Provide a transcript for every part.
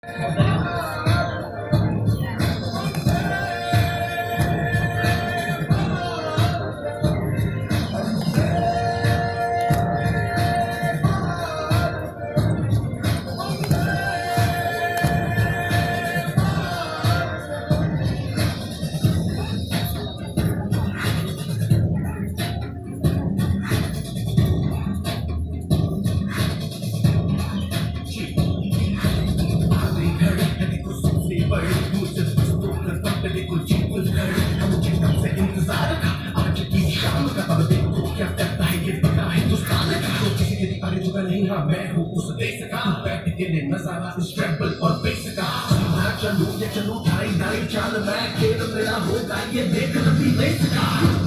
नहीं हाँ मैं हूँ उस देश का बैठ के ले नजारा इस ट्रैवल और बेस का मैं चलूं ये चलूं ढाई ढाई चाल मैं खेल मेरा होगा ये देख लंबी रेस का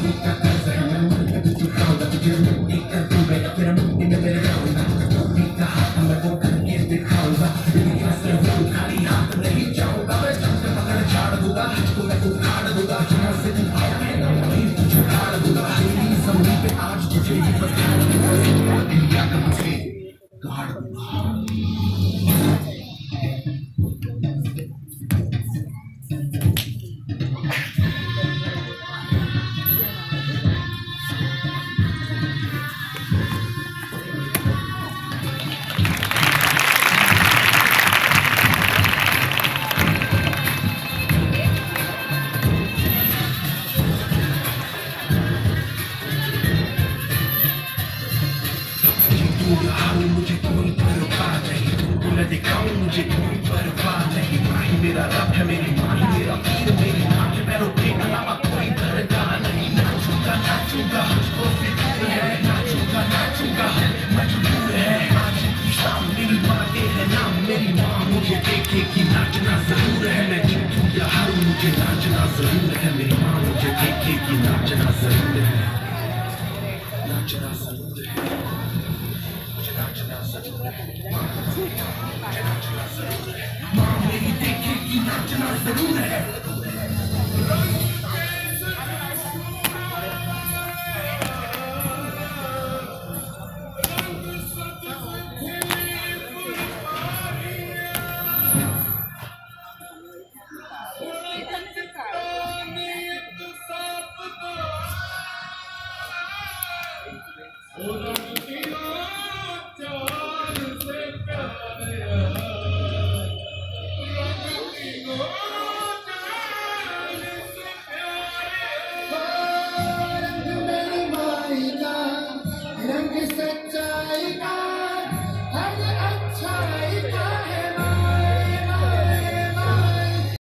खाली हाथ नहीं जाऊंगा मैं चलते पकड़ झाड़ दूंगा मैं उखाड़ दूंगा जहाँ से तू आया है ना वहीं तुझे उखाड़ दूंगा जमीन पे आज तुझे ही बताऊंगा इंडिया का मुझे गाड़ दूंगा मुझे कोई परवाह नहीं तुमको मैं दिखाऊं मुझे कोई परवाह नहीं माही मेरा रब है मेरी माही मेरा पीर मेरी नाच पैरों के अलावा कोई दरगाह नहीं नाचूंगा नाचूंगा मुझको फिक्र है नाचूंगा नाचूंगा मजबूर है आज की शाम मेरी माँ के है नाम मेरी माँ मुझे देखेगी नाचना जरूर है मैं जीतूं या हारूं मुझे नाचना जरूर है मेरी माँ मुझे देखेगी नाचना जरूर है नाचना जरूर है माँ मेरी देखेगी नाचना जरूर है